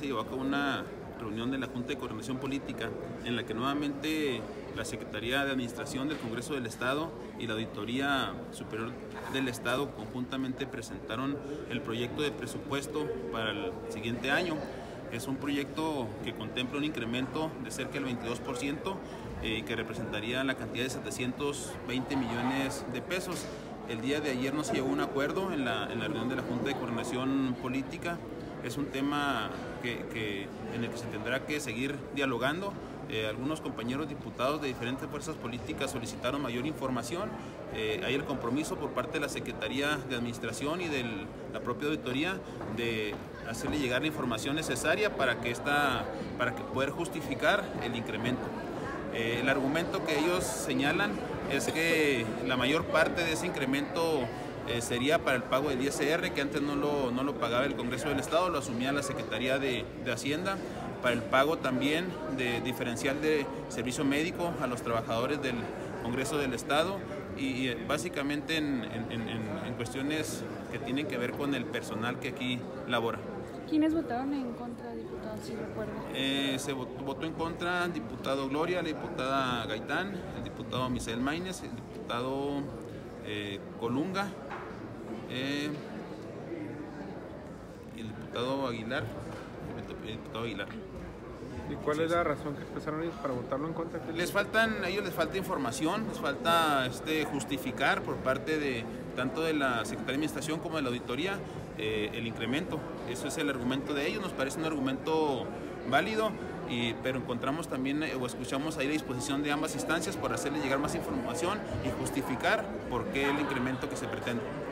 se llevó a cabo una reunión de la Junta de Coordinación Política en la que nuevamente la Secretaría de Administración del Congreso del Estado y la Auditoría Superior del Estado conjuntamente presentaron el proyecto de presupuesto para el siguiente año. Es un proyecto que contempla un incremento de cerca del 22% que representaría la cantidad de 720 millones de pesos. El día de ayer no se llegó a un acuerdo en la reunión de la Junta de Coordinación Política. Es un tema en el que se tendrá que seguir dialogando. Algunos compañeros diputados de diferentes fuerzas políticas solicitaron mayor información. Hay el compromiso por parte de la Secretaría de Administración y de la propia auditoría de hacerle llegar la información necesaria para poder justificar el incremento. El argumento que ellos señalan es que la mayor parte de ese incremento sería para el pago del ISR, que antes no lo pagaba el Congreso del Estado, lo asumía la Secretaría de Hacienda, para el pago también de diferencial de servicio médico a los trabajadores del Congreso del Estado y básicamente en cuestiones que tienen que ver con el personal que aquí labora. ¿Quiénes votaron en contra, diputado, si recuerdo? Se votó en contra el diputado Gloria, la diputada Gaitán, el diputado Misael Maínez, el diputado Colunga, y el diputado Aguilar. ¿Y cuál es la razón que expresaron ellos para votarlo en contra? A ellos les falta información, les falta justificar por parte de tanto de la Secretaría de Administración como de la Auditoría el incremento. Eso es el argumento de ellos, nos parece un argumento válido, pero encontramos también o escuchamos ahí la disposición de ambas instancias por hacerle llegar más información y justificar por qué el incremento que se pretende.